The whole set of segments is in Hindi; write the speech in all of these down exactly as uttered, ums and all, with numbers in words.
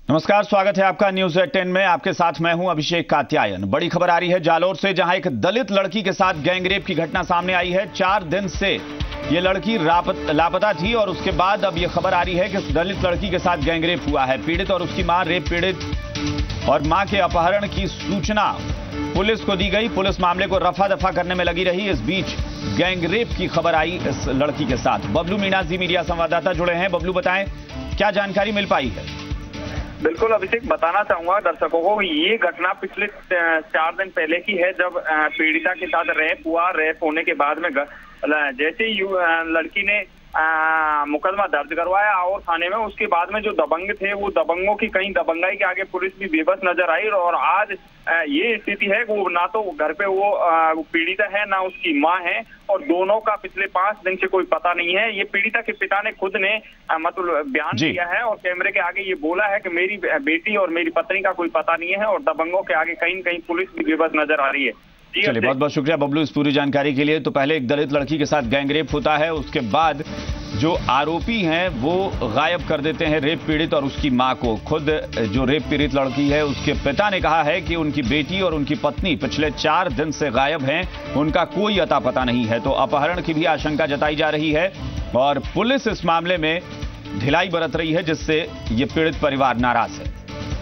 नमस्कार, स्वागत है आपका न्यूज टेन में। आपके साथ मैं हूं अभिषेक कात्यायन। बड़ी खबर आ रही है जालोर से, जहां एक दलित लड़की के साथ गैंगरेप की घटना सामने आई है। चार दिन से ये लड़की लापता थी और उसके बाद अब ये खबर आ रही है कि दलित लड़की के साथ गैंगरेप हुआ है। पीड़ित और उसकी मां, रेप पीड़ित और मां के अपहरण की सूचना पुलिस को दी गई। पुलिस मामले को रफा दफा करने में लगी रही। इस बीच गैंगरेप की खबर आई इस लड़की के साथ। बबलू मीणा, जी मीडिया संवाददाता जुड़े हैं। बबलू, बताएं क्या जानकारी मिल पाई है? बिल्कुल अभिषेक, बताना चाहूंगा दर्शकों को, ये घटना पिछले चार दिन पहले की है, जब पीड़िता के साथ रेप हुआ। रेप होने के बाद में जैसे ही लड़की ने मुकदमा दर्ज करवाया और थाने में, उसके बाद में जो दबंग थे वो दबंगों की कहीं दबंगाई के आगे पुलिस भी बेबस नजर आई। और आज ये स्थिति है, वो ना तो घर पे वो पीड़िता है ना उसकी मां है, और दोनों का पिछले पांच दिन से कोई पता नहीं है। ये पीड़िता के पिता ने खुद ने मतलब बयान दिया है और कैमरे के आगे ये बोला है कि मेरी बेटी और मेरी पत्नी का कोई पता नहीं है, और दबंगों के आगे कहीं कहीं पुलिस भी बेबस नजर आ रही है। चलिए, बहुत बहुत शुक्रिया बबलू इस पूरी जानकारी के लिए। तो पहले एक दलित लड़की के साथ गैंगरेप होता है, उसके बाद जो आरोपी हैं वो गायब कर देते हैं रेप पीड़ित और उसकी मां को। खुद जो रेप पीड़ित लड़की है, उसके पिता ने कहा है कि उनकी बेटी और उनकी पत्नी पिछले चार दिन से गायब हैं, उनका कोई अता पता नहीं है। तो अपहरण की भी आशंका जताई जा रही है और पुलिस इस मामले में ढिलाई बरत रही है, जिससे ये पीड़ित परिवार नाराज है।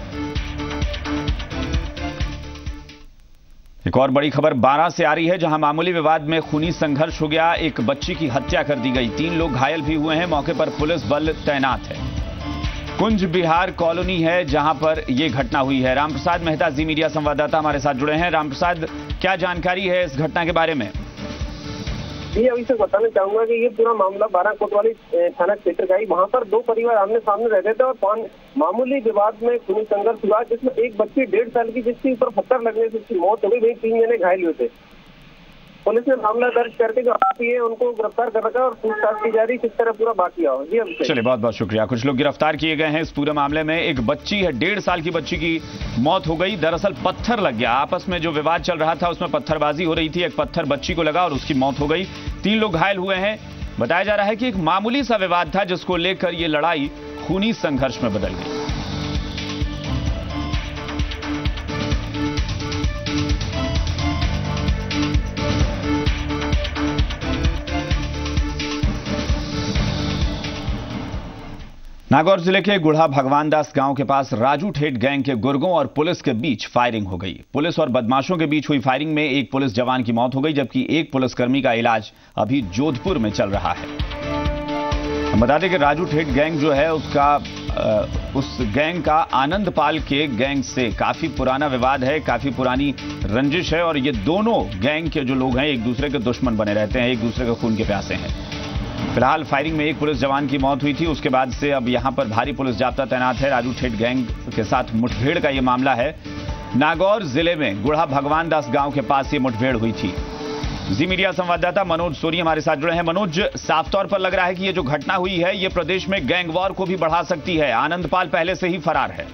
एक और बड़ी खबर बारां से आ रही है, जहां मामूली विवाद में खूनी संघर्ष हो गया। एक बच्ची की हत्या कर दी गई, तीन लोग घायल भी हुए हैं। मौके पर पुलिस बल तैनात है। कुंज बिहार कॉलोनी है जहां पर यह घटना हुई है। रामप्रसाद मेहता, जी मीडिया संवाददाता हमारे साथ जुड़े हैं। रामप्रसाद, क्या जानकारी है इस घटना के बारे में? जी, अभी से बताना चाहूंगा कि ये पूरा मामला बारां कोतवाली थाना क्षेत्र का ही। वहां पर दो परिवार आमने सामने रहते थे और मामूली विवाद में खूनी संघर्ष हुआ, जिसमें एक बच्ची डेढ़ साल की, जिसके ऊपर पत्थर लगने से उसकी मौत हो गई। वही तीन जने घायल हुए थे। पुलिस ने मामला दर्ज करके जो आरोपी है उनको गिरफ्तार कर रखा और पूछताछ की जा रही है किस तरह पूरा बाकी हो। जी अभिषेक, चलिए, बहुत बहुत शुक्रिया। कुछ लोग गिरफ्तार किए गए हैं इस पूरे मामले में। एक बच्ची है, डेढ़ साल की बच्ची की मौत हो गई। दरअसल पत्थर लग गया, आपस में जो विवाद चल रहा था उसमें पत्थरबाजी हो रही थी। एक पत्थर बच्ची को लगा और उसकी मौत हो गई। तीन लोग घायल हुए हैं। बताया जा रहा है कि एक मामूली सा विवाद था, जिसको लेकर यह लड़ाई खूनी संघर्ष में बदल गई। नागौर जिले के गुढ़ा भगवानदास गांव के पास राजू ठेठ गैंग के गुर्गों और पुलिस के बीच फायरिंग हो गई। पुलिस और बदमाशों के बीच हुई फायरिंग में एक पुलिस जवान की मौत हो गई, जबकि एक पुलिसकर्मी का इलाज अभी जोधपुर में चल रहा है। हम बता दें कि राजू ठेठ गैंग जो है उसका उस गैंग का आनंदपाल के गैंग से काफी पुराना विवाद है, काफी पुरानी रंजिश है और ये दोनों गैंग के जो लोग हैं एक दूसरे के दुश्मन बने रहते हैं, एक दूसरे के खून के प्यासे हैं। फिलहाल फायरिंग में एक पुलिस जवान की मौत हुई थी। उसके बाद से अब यहां पर भारी पुलिस जाब्ता तैनात है। राजू ठेठ गैंग के साथ मुठभेड़ का यह मामला है। नागौर जिले में गुढ़ा भगवानदास गांव के पास ये मुठभेड़ हुई थी। जी मीडिया संवाददाता मनोज सोनी हमारे साथ जुड़े हैं। मनोज, साफ तौर पर लग रहा है कि ये जो घटना हुई है ये प्रदेश में गैंग वॉर को भी बढ़ा सकती है। आनंदपाल पहले से ही फरार है।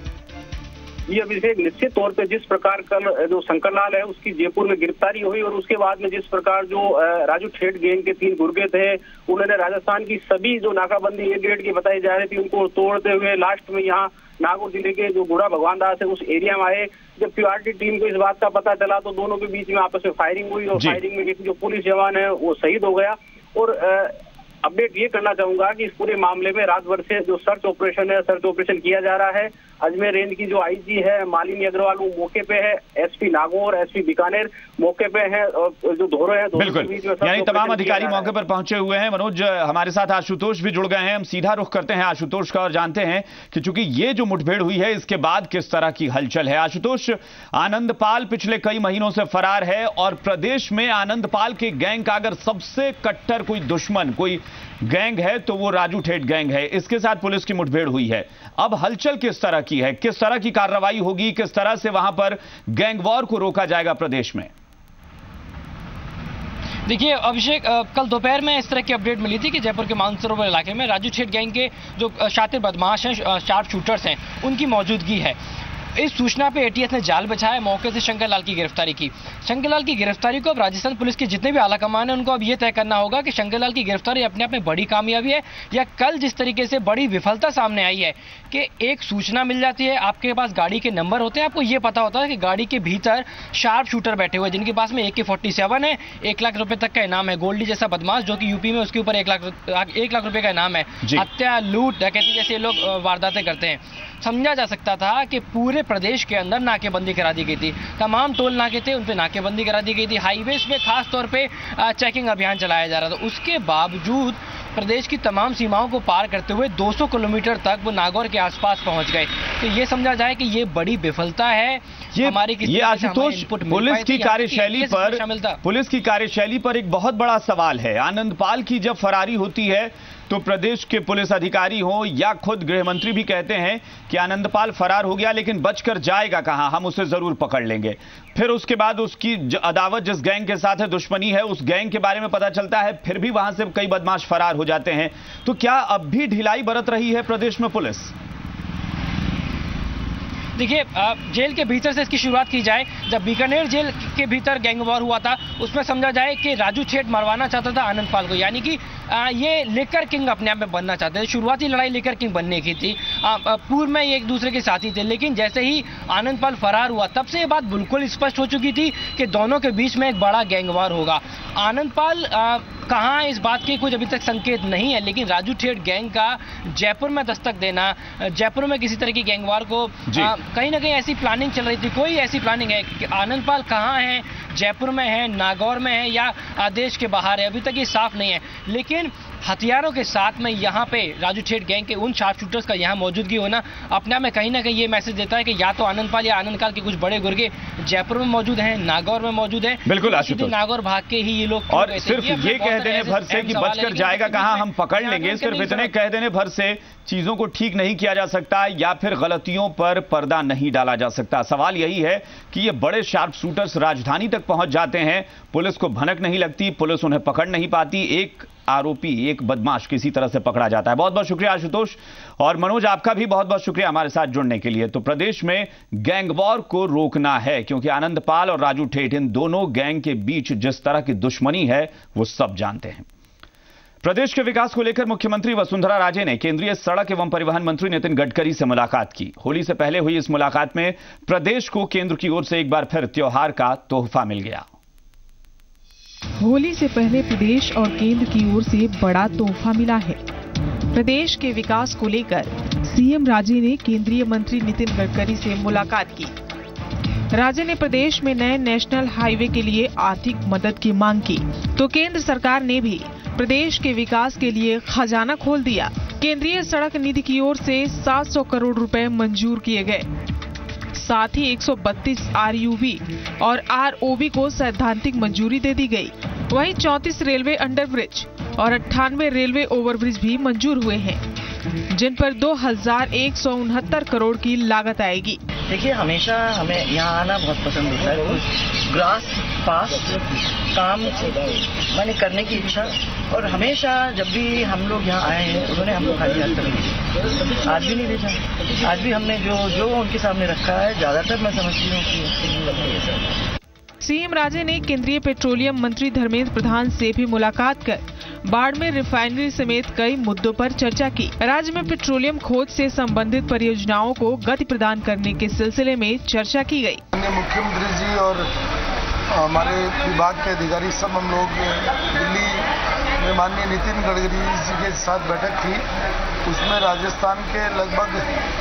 ये अभिषेक, निश्चित तौर पे जिस प्रकार कल जो शंकर लाल है उसकी जयपुर में गिरफ्तारी हुई और उसके बाद में जिस प्रकार जो राजू ठेठ गैंग के तीन गुर्गे थे, उन्होंने राजस्थान की सभी जो नाकाबंदी एक गेट की बताई जा रही थी उनको तोड़ते हुए लास्ट में यहाँ नागौर जिले के जो गुढ़ा भगवानदास है उस एरिया में आए। जब क्यूआरटी टीम को इस बात का पता चला तो दोनों के बीच में आपस में फायरिंग हुई और फायरिंग में जो पुलिस जवान है वो शहीद हो गया। और अपडेट ये करना चाहूंगा कि इस पूरे मामले में रात भर से जो सर्च ऑपरेशन है, सर्च ऑपरेशन किया जा रहा है। अजमेर रेंज की जो आईजी है मालिनी अग्रवाल वो मौके पे है, एसपी नागौर, एसपी बीकानेर मौके पे है और जो धोरो है बिल्कुल, यानी तमाम अधिकारी मौके पर पहुंचे हुए हैं। मनोज, हमारे साथ आशुतोष भी जुड़ गए हैं। हम सीधा रुख करते हैं आशुतोष का और जानते हैं कि चूंकि ये जो मुठभेड़ हुई है इसके बाद किस तरह की हलचल है। आशुतोष, आनंदपाल पिछले कई महीनों से फरार है और प्रदेश में आनंदपाल के गैंग का अगर सबसे कट्टर कोई दुश्मन, कोई गैंग है तो वो राजू ठेठ गैंग है। इसके साथ पुलिस की मुठभेड़ हुई है। अब हलचल किस तरह की है, किस तरह की कार्रवाई होगी, किस तरह से वहां पर गैंग वॉर को रोका जाएगा प्रदेश में? देखिए अभिषेक, कल दोपहर में इस तरह की अपडेट मिली थी कि जयपुर के मानसरोवर इलाके में राजू ठेठ गैंग के जो शातिर बदमाश हैं, शार्प शूटर्स हैं, उनकी मौजूदगी है। इस सूचना पे एटीएस ने जाल बिछाया, मौके से शंकर लाल की गिरफ्तारी की। शंकर लाल की गिरफ्तारी को अब राजस्थान पुलिस के जितने भी आला कमान है उनको अब ये तय करना होगा कि शंकर लाल की गिरफ्तारी अपने आप में बड़ी कामयाबी है या कल जिस तरीके से बड़ी विफलता सामने आई है कि एक सूचना मिल जाती है, आपके पास गाड़ी के नंबर होते हैं, आपको ये पता होता है कि गाड़ी के भीतर शार्प शूटर बैठे हुए जिनके पास में ए के फोर्टी सेवन है, एक लाख रुपए तक का इनाम है, गोल्डी जैसा बदमाश जो कि यूपी में उसके ऊपर एक लाख एक लाख रुपए का इनाम है, हत्या, लूट, डकैती जैसे लोग वारदातें करते हैं। समझा जा सकता था कि पूरे प्रदेश के अंदर नाकेबंदी करा दी गई थी, तमाम टोल नाके थे उन पे नाकेबंदी करा दी गई थी, हाईवेज पे खास तौर पे चेकिंग अभियान चलाया जा रहा था। उसके बावजूद प्रदेश की तमाम सीमाओं को पार करते हुए दो सौ किलोमीटर तक वो नागौर के आसपास पहुंच गए। तो ये समझा जाए कि ये बड़ी विफलता है ये, हमारी ये आशुतोष, पुलिस की कार्यशैली पर पुलिस की कार्यशैली पर एक बहुत बड़ा सवाल है। आनंदपाल की जब फरारी होती है तो प्रदेश के पुलिस अधिकारी हो या खुद गृह मंत्री भी कहते हैं कि आनंदपाल फरार हो गया लेकिन बचकर जाएगा कहां, हम उसे जरूर पकड़ लेंगे। फिर उसके बाद उसकी अदावत जिस गैंग के साथ है, दुश्मनी है, उस गैंग के बारे में पता चलता है, फिर भी वहां से कई बदमाश फरार हो जाते हैं। तो क्या अब भी ढिलाई बरत रही है प्रदेश में पुलिस? देखिए, जेल के भीतर से इसकी शुरुआत की जाए। जब बीकानेर जेल के भीतर गैंग वॉर हुआ था उसमें समझा जाए कि राजू ठेठ मरवाना चाहता था आनंदपाल को, यानी कि ये लेकर किंग अपने आप में बनना चाहते थे। शुरुआती लड़ाई लेकर किंग बनने की थी, पूर्व में ये एक दूसरे के साथी थे, लेकिन जैसे ही आनंदपाल फरार हुआ तब से ये बात बिल्कुल स्पष्ट हो चुकी थी कि दोनों के बीच में एक बड़ा गैंग वॉर होगा। आनंदपाल कहाँ इस बात के कुछ अभी तक संकेत नहीं है, लेकिन राजू ठेठ गैंग का जयपुर में दस्तक देना, जयपुर में किसी तरह की गैंग वॉर को आ, कहीं ना कहीं ऐसी प्लानिंग चल रही थी। कोई ऐसी प्लानिंग है कि आनंदपाल कहाँ है, जयपुर में है, नागौर में है या देश के बाहर है, अभी तक ये साफ नहीं है। लेकिन हथियारों के साथ में यहाँ पे राजू ठेठ गैंग के उन शार्प शूटर्स का यहाँ मौजूदगी होना अपने आप में कहीं ना कहीं ये मैसेज देता है कि या तो आनंदपाल या आनंदकाल के कुछ बड़े गुर्गे जयपुर में मौजूद हैं, नागौर में मौजूद हैं। बिल्कुल आशुतोष, नागौर भाग के ही ये लोग और सिर्फ ये कह देने भर से कि बचकर जाएगा कहाँ, हम पकड़ लेंगे, सिर्फ इतने कह देने भर से चीजों को ठीक नहीं किया जा सकता या फिर गलतियों पर पर्दा नहीं डाला जा सकता। सवाल यही है कि ये बड़े शार्प शूटर्स राजधानी तक पहुंच जाते हैं, पुलिस को भनक नहीं लगती, पुलिस उन्हें पकड़ नहीं पाती, एक आरोपी, एक बदमाश किसी तरह से पकड़ा जाता है। बहुत बहुत शुक्रिया आशुतोष, और मनोज आपका भी बहुत बहुत शुक्रिया हमारे साथ जुड़ने के लिए। तो प्रदेश में गैंग वॉर को रोकना है क्योंकि आनंदपाल और राजू ठेठ इन दोनों गैंग के बीच जिस तरह की दुश्मनी है वो सब जानते हैं। प्रदेश के विकास को लेकर मुख्यमंत्री वसुंधरा राजे ने केंद्रीय सड़क एवं परिवहन मंत्री नितिन गडकरी से मुलाकात की। होली से पहले हुई इस मुलाकात में प्रदेश को केंद्र की ओर से एक बार फिर त्योहार का तोहफा मिल गया। होली से पहले प्रदेश और केंद्र की ओर से बड़ा तोहफा मिला है। प्रदेश के विकास को लेकर सीएम राजे ने केंद्रीय मंत्री नितिन गडकरी से मुलाकात की। राजे ने प्रदेश में नए नेशनल हाईवे के लिए आर्थिक मदद की मांग की, तो केंद्र सरकार ने भी प्रदेश के विकास के लिए खजाना खोल दिया। केंद्रीय सड़क निधि की ओर से सात सौ करोड़ रुपए मंजूर किए गए, साथ ही एक सौ बत्तीस आरयूवी और आरओबी को सैद्धांतिक मंजूरी दे दी गई। वहीं चौंतीस रेलवे अंडरब्रिज और अट्ठानवे रेलवे ओवरब्रिज भी मंजूर हुए हैं, जिन पर दो हजार एक सौ उनहत्तर करोड़ की लागत आएगी। देखिए, हमेशा हमें यहाँ आना बहुत पसंद होता है, कुछ ग्रास पास काम मैंने करने की इच्छा, और हमेशा जब भी हम लोग यहाँ आए हैं उन्होंने हमको खाली हाथ नहीं भेजा, आज भी नहीं भेजा। आज भी हमने जो जो उनके सामने रखा है ज्यादातर मैं समझती हूँ कि सीएम राजे ने केंद्रीय पेट्रोलियम मंत्री धर्मेंद्र प्रधान से भी मुलाकात कर बाड़मेर रिफाइनरी समेत कई मुद्दों पर चर्चा की। राज्य में पेट्रोलियम खोज से संबंधित परियोजनाओं को गति प्रदान करने के सिलसिले में चर्चा की गई। मुख्यमंत्री जी और हमारे विभाग के अधिकारी सब हम लोग दिल्ली में माननीय नितिन गडकरी जी के साथ बैठक थी। उसमें राजस्थान के लगभग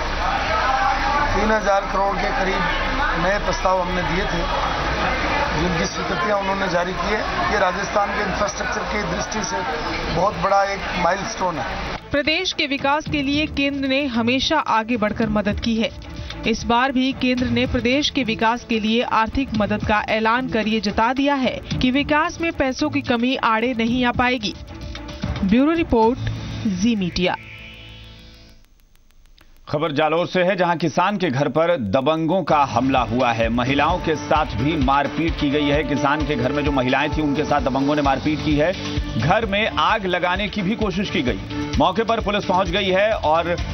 तीन हजार करोड़ के करीब नए प्रस्ताव हमने दिए थे, जिनकी स्वीकृतियां उन्होंने जारी की है। ये राजस्थान के इंफ्रास्ट्रक्चर की दृष्टि से बहुत बड़ा एक माइलस्टोन है। प्रदेश के विकास के लिए केंद्र ने हमेशा आगे बढ़कर मदद की है। इस बार भी केंद्र ने प्रदेश के विकास के लिए आर्थिक मदद का ऐलान कर ये जता दिया है कि विकास में पैसों की कमी आड़े नहीं आ पाएगी। Bureau report, Zee Media. खबर जालोर से है, जहां किसान के घर पर दबंगों का हमला हुआ है। महिलाओं के साथ भी मारपीट की गई है। किसान के घर में जो महिलाएं थी उनके साथ दबंगों ने मारपीट की है। घर में आग लगाने की भी कोशिश की गई। मौके पर पुलिस पहुंच गई है और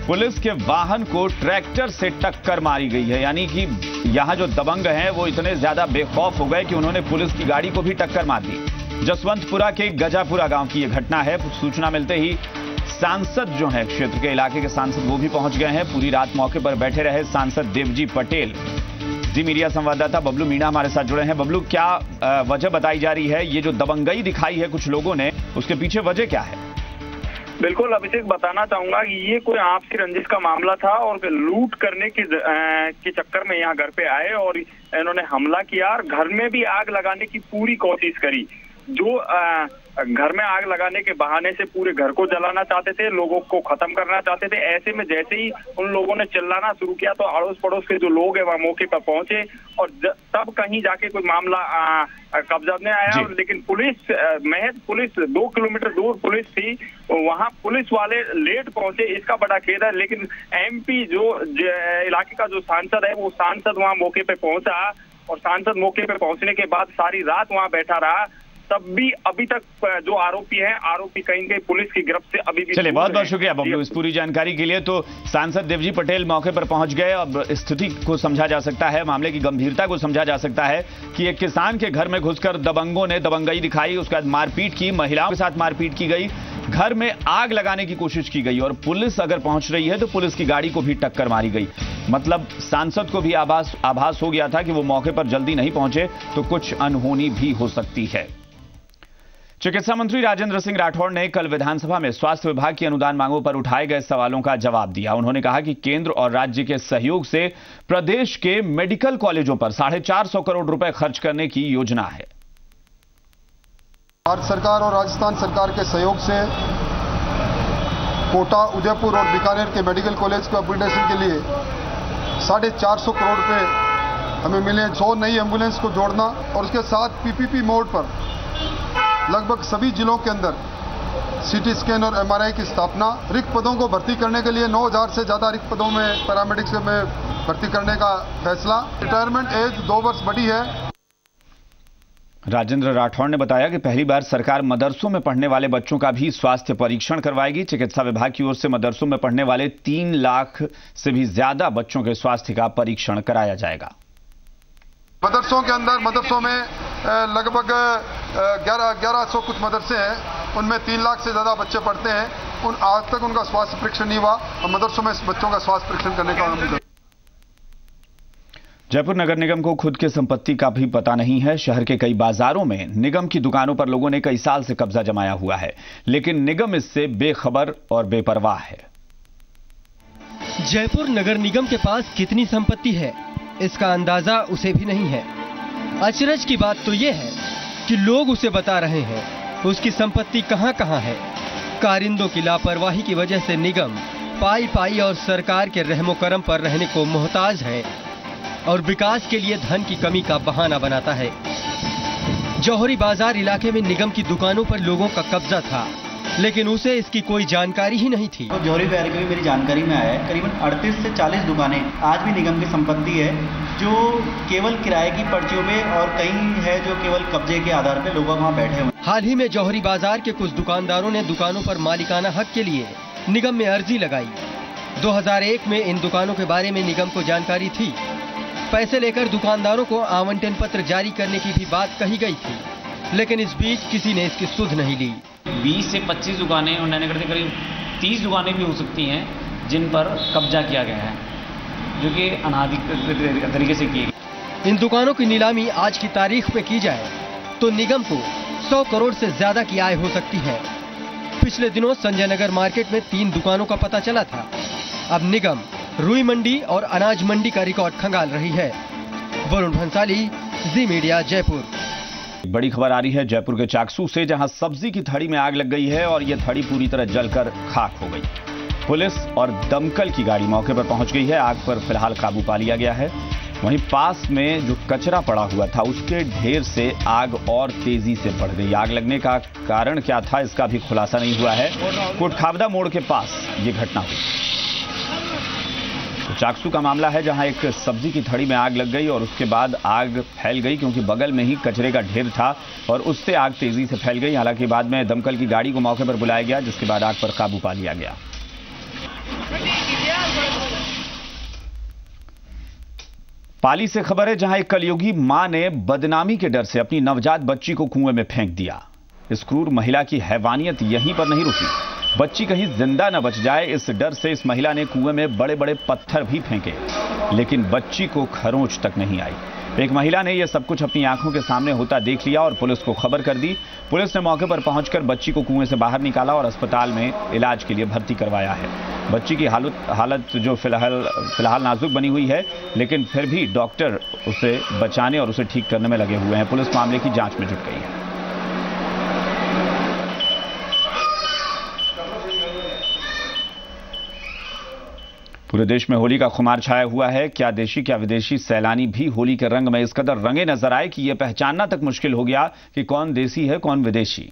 पुलिस के वाहन को ट्रैक्टर से टक्कर मारी गई है। यानी कि यहां जो दबंग हैं वो इतने ज्यादा बेखौफ हो गए कि उन्होंने पुलिस की गाड़ी को भी टक्कर मार दी। जसवंतपुरा के गजापुरा गांव की यह घटना है। सूचना मिलते ही सांसद जो हैं क्षेत्र के इलाके के सांसद वो भी पहुंच गए हैं। पूरी रात मौके पर बैठे रहे सांसद देवजी पटेल। जी मीडिया संवाददाता बबलू मीणा हमारे साथ जुड़े हैं। बबलू, क्या वजह बताई जा रही है? ये जो दबंगई दिखाई है कुछ लोगों ने, उसके पीछे वजह क्या है? बिल्कुल अभिषेक, बताना चाहूंगा कि ये कोई आपसी रंजिश का मामला था और लूट करने के के चक्कर में यहाँ घर पे आए और इन्होंने हमला किया और घर में भी आग लगाने की पूरी कोशिश करी। जो आ, घर में आग लगाने के बहाने से पूरे घर को जलाना चाहते थे, लोगों को खत्म करना चाहते थे। ऐसे में जैसे ही उन लोगों ने चिल्लाना शुरू किया तो अड़ोस पड़ोस के जो लोग हैं वह मौके पर पहुंचे और तब कहीं जाके कोई मामला कब्जा में आया। लेकिन पुलिस, महज पुलिस दो किलोमीटर दूर पुलिस थी, वहां पुलिस वाले लेट पहुंचे, इसका बड़ा खेद है। लेकिन एमपी जो इलाके का जो सांसद है वो सांसद वहां मौके पे पहुंचा और सांसद मौके पे पहुंचने के बाद सारी रात वहां बैठा रहा। तब भी अभी तक जो आरोपी हैं, आरोपी कहीं कहीं पुलिस की गिरफ्त से अभी भी। चलिए, बहुत बहुत शुक्रिया बबलू इस पूरी जानकारी के लिए। तो सांसद देवजी पटेल मौके पर पहुंच गए। अब स्थिति को समझा जा सकता है, मामले की गंभीरता को समझा जा सकता है कि एक किसान के घर में घुसकर दबंगों ने दबंगई दिखाई, उसके बाद मारपीट की, महिलाओं के साथ मारपीट की गई, घर में आग लगाने की कोशिश की गई और पुलिस अगर पहुंच रही है तो पुलिस की गाड़ी को भी टक्कर मारी गई। मतलब सांसद को भी आभास आभास हो गया था कि वो मौके पर जल्दी नहीं पहुंचे तो कुछ अनहोनी भी हो सकती है। चिकित्सा मंत्री राजेंद्र सिंह राठौड़ ने कल विधानसभा में स्वास्थ्य विभाग की अनुदान मांगों पर उठाए गए सवालों का जवाब दिया। उन्होंने कहा कि केंद्र और राज्य के सहयोग से प्रदेश के मेडिकल कॉलेजों पर साढ़े चार सौ करोड़ रुपए खर्च करने की योजना है। भारत सरकार और राजस्थान सरकार के सहयोग से कोटा, उदयपुर और बीकानेर के मेडिकल कॉलेज के अपग्रेडेशन के लिए साढ़े चार सौ करोड़ रुपए हमें मिले। सौ नई एम्बुलेंस को जोड़ना और उसके साथ पीपीपी मोड पर लगभग सभी जिलों के अंदर सीटी स्कैन और एमआरआई की स्थापना। रिक्त पदों को भर्ती करने के लिए नौ हज़ार से ज्यादा रिक्त पदों में पैरामेडिक्स में भर्ती करने का फैसला। रिटायरमेंट एज दो वर्ष बढ़ी है। राजेंद्र राठौड़ ने बताया कि पहली बार सरकार मदरसों में पढ़ने वाले बच्चों का भी स्वास्थ्य परीक्षण करवाएगी। चिकित्सा विभाग की ओर से मदरसों में पढ़ने वाले तीन लाख से भी ज्यादा बच्चों के स्वास्थ्य का परीक्षण कराया जाएगा। मदरसों के अंदर मदरसों में लगभग ग्यारह ग्यारह सौ कुछ मदरसे हैं, उनमें तीन लाख से ज्यादा बच्चे पढ़ते हैं। उन आज तक उनका स्वास्थ्य परीक्षण नहीं हुआ और मदरसों में बच्चों का स्वास्थ्य परीक्षण करने का हम। जयपुर नगर निगम को खुद की संपत्ति का भी पता नहीं है। शहर के कई बाजारों में निगम की दुकानों पर लोगों ने कई साल से कब्जा जमाया हुआ है, लेकिन निगम इससे बेखबर और बेपरवाह है। जयपुर नगर निगम के पास कितनी संपत्ति है इसका अंदाजा उसे भी नहीं है। अचरज की बात तो यह है कि लोग उसे बता रहे हैं उसकी संपत्ति कहां कहां है। कारिंदों की लापरवाही की वजह से निगम पाई पाई और सरकार के रहमो करम पर रहने को मोहताज है और विकास के लिए धन की कमी का बहाना बनाता है। जौहरी बाजार इलाके में निगम की दुकानों पर लोगों का कब्जा था, लेकिन उसे इसकी कोई जानकारी ही नहीं थी। तो जौहरी बाजार की मेरी जानकारी में आया है करीबन अड़तीस से चालीस दुकानें आज भी निगम की संपत्ति है, जो केवल किराए की पर्चियों पे और कई है जो केवल कब्जे के आधार पे लोग वहाँ बैठे हुए। हाल ही में जौहरी बाजार के कुछ दुकानदारों ने दुकानों पर मालिकाना हक के लिए निगम में अर्जी लगाई। दो हज़ार एक में इन दुकानों के बारे में निगम को जानकारी थी। पैसे लेकर दुकानदारों को आवंटन पत्र जारी करने की भी बात कही गई थी, लेकिन इस बीच किसी ने इसकी सुध नहीं ली। बीस से पच्चीस दुकानें और नैने करते करीब तीस दुकानें भी हो सकती हैं जिन पर कब्जा किया गया है, जो कि अनाधिकृत तरीके से किए गए। इन दुकानों की नीलामी आज की तारीख में की जाए तो निगम को सौ करोड़ से ज्यादा की आय हो सकती है। पिछले दिनों संजय नगर मार्केट में तीन दुकानों का पता चला था। अब निगम रुई मंडी और अनाज मंडी का रिकॉर्ड खंगाल रही है। वरुण भंसाली, जी मीडिया, जयपुर। बड़ी खबर आ रही है जयपुर के चाकसू से, जहां सब्जी की थड़ी में आग लग गई है और यह थड़ी पूरी तरह जलकर खाक हो गई। पुलिस और दमकल की गाड़ी मौके पर पहुंच गई है। आग पर फिलहाल काबू पा लिया गया है। वहीं पास में जो कचरा पड़ा हुआ था उसके ढेर से आग और तेजी से बढ़ गई। आग लगने का कारण क्या था इसका भी खुलासा नहीं हुआ है। कोटखावदा मोड़ के पास ये घटना हुई। तो चाकसू का मामला है जहां एक सब्जी की थड़ी में आग लग गई और उसके बाद आग फैल गई, क्योंकि बगल में ही कचरे का ढेर था और उससे आग तेजी से फैल गई। हालांकि बाद में दमकल की गाड़ी को मौके पर बुलाया गया, जिसके बाद आग पर काबू पा लिया गया। पाली से खबर है, जहां एक कलयुगी मां ने बदनामी के डर से अपनी नवजात बच्ची को कुएं में फेंक दिया। इस क्रूर महिला की हैवानियत यहीं पर नहीं रुकी। बच्ची कहीं जिंदा न बच जाए, इस डर से इस महिला ने कुएं में बड़े बड़े पत्थर भी फेंके, लेकिन बच्ची को खरोंच तक नहीं आई। एक महिला ने यह सब कुछ अपनी आंखों के सामने होता देख लिया और पुलिस को खबर कर दी। पुलिस ने मौके पर पहुंचकर बच्ची को कुएं से बाहर निकाला और अस्पताल में इलाज के लिए भर्ती करवाया है। बच्ची की हालत हालत जो फिलहाल फिलहाल नाजुक बनी हुई है, लेकिन फिर भी डॉक्टर उसे बचाने और उसे ठीक करने में लगे हुए हैं। पुलिस मामले की जांच में जुट गई है। पूरे देश में होली का खुमार छाया हुआ है। क्या देशी क्या विदेशी सैलानी भी होली के रंग में इस कदर रंगे नजर आए कि यह पहचानना तक मुश्किल हो गया कि कौन देसी है कौन विदेशी।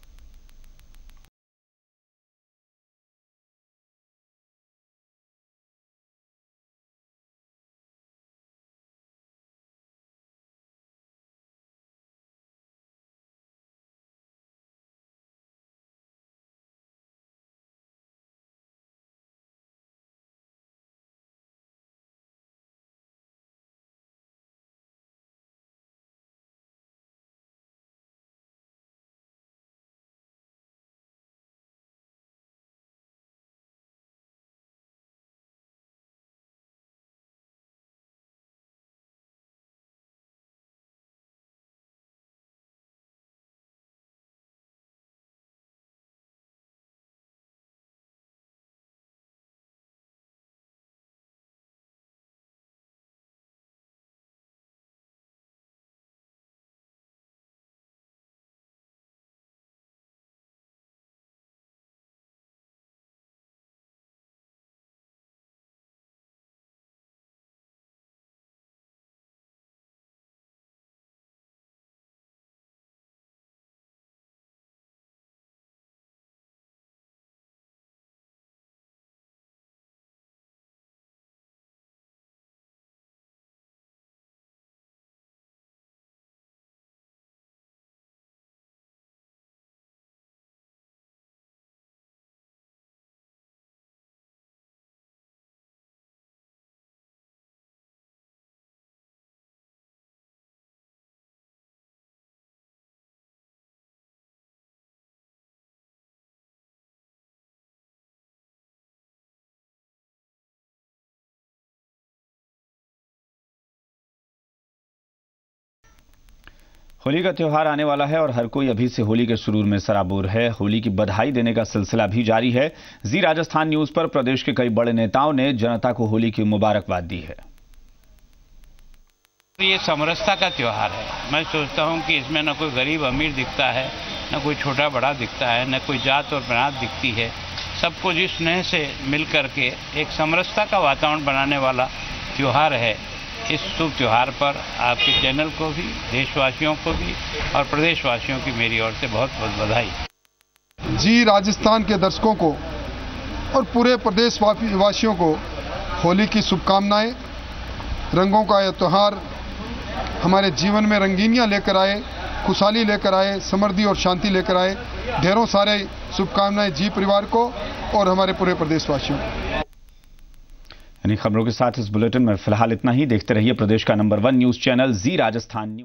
होली का त्योहार आने वाला है और हर कोई अभी से होली के सुरूर में सराबोर है। होली की बधाई देने का सिलसिला भी जारी है। जी राजस्थान न्यूज पर प्रदेश के कई बड़े नेताओं ने जनता को होली की मुबारकबाद दी है। ये समरसता का त्योहार है। मैं सोचता हूं कि इसमें न कोई गरीब अमीर दिखता है, न कोई छोटा बड़ा दिखता है, न कोई जात और बनात दिखती है। सबको जिस स्नेह से मिल करके एक समरसता का वातावरण बनाने वाला त्योहार है। इस शुभ त्योहार पर आपके चैनल को भी, देशवासियों को भी और प्रदेशवासियों की मेरी ओर से बहुत बहुत बधाई। जी राजस्थान के दर्शकों को और पूरे प्रदेश वासियों को होली की शुभकामनाएं। रंगों का यह त्योहार हमारे जीवन में रंगीनियां लेकर आए, खुशहाली लेकर आए, समृद्धि और शांति लेकर आए। ढेरों सारे शुभकामनाएं जी परिवार को और हमारे पूरे प्रदेशवासियों को। यानी खबरों के साथ इस बुलेटिन में फिलहाल इतना ही। देखते रहिए प्रदेश का number one news channel Zee Rajasthan news.